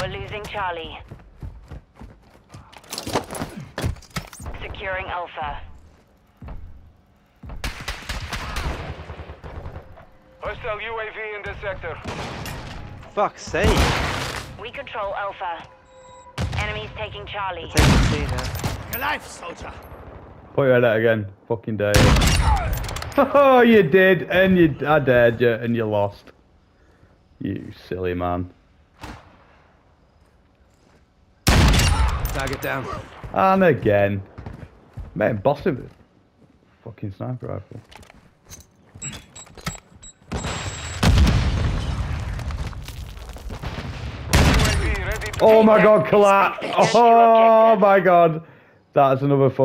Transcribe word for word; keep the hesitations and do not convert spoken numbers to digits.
We're losing Charlie. Securing Alpha. Hostile U A V in this sector. Fuck's sake. We control Alpha. Enemies taking Charlie. Take the C now. Your life, soldier. Put your head out again. Fucking dare you. Oh, you did, and you, I dared you, and you lost. You silly man. Target down. And again. Mate, boss him. Fucking sniper rifle. Oh my god, collapse! Oh my god! That's another